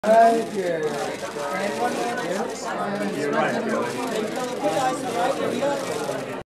Right here. And one more. Yes. You're right, Billy.